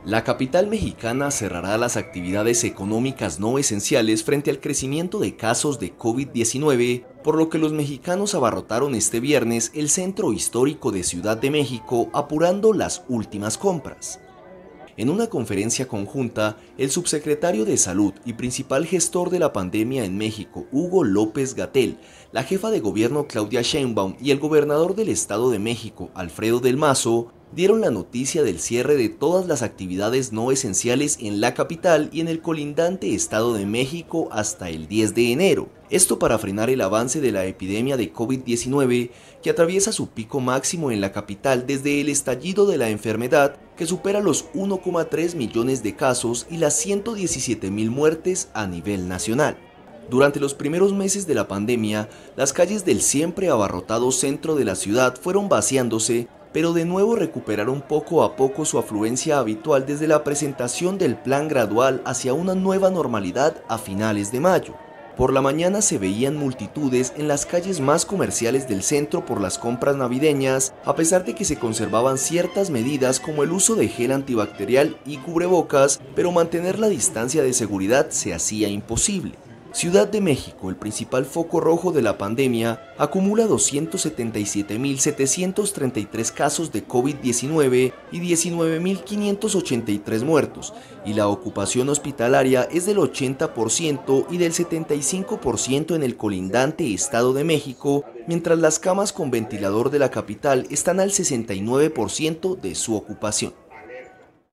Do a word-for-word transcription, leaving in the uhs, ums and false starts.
La capital mexicana cerrará las actividades económicas no esenciales frente al crecimiento de casos de COVID diecinueve, por lo que los mexicanos abarrotaron este viernes el centro histórico de Ciudad de México apurando las últimas compras. En una conferencia conjunta, el subsecretario de Salud y principal gestor de la pandemia en México, Hugo López-Gatell, la jefa de gobierno Claudia Sheinbaum y el gobernador del Estado de México, Alfredo del Mazo, dieron la noticia del cierre de todas las actividades no esenciales en la capital y en el colindante Estado de México hasta el diez de enero. Esto para frenar el avance de la epidemia de COVID diecinueve, que atraviesa su pico máximo en la capital desde el estallido de la enfermedad, que supera los uno coma tres millones de casos y las ciento diecisiete mil muertes a nivel nacional. Durante los primeros meses de la pandemia, las calles del siempre abarrotado centro de la ciudad fueron vaciándose, pero de nuevo recuperaron poco a poco su afluencia habitual desde la presentación del plan gradual hacia una nueva normalidad a finales de mayo. Por la mañana se veían multitudes en las calles más comerciales del centro por las compras navideñas, a pesar de que se conservaban ciertas medidas como el uso de gel antibacterial y cubrebocas, pero mantener la distancia de seguridad se hacía imposible. Ciudad de México, el principal foco rojo de la pandemia, acumula doscientos setenta y siete mil setecientos treinta y tres casos de COVID diecinueve y diecinueve mil quinientos ochenta y tres muertos, y la ocupación hospitalaria es del ochenta por ciento y del setenta y cinco por ciento en el colindante Estado de México, mientras las camas con ventilador de la capital están al sesenta y nueve por ciento de su ocupación.